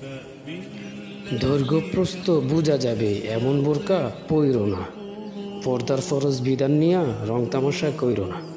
দৈর্ঘ্যপ্রস্থ বোঝা যাবে এমন বোরকা পইরো না। পর্দার ফরজ বিধান নিয়া রং তামাশা কইরো না।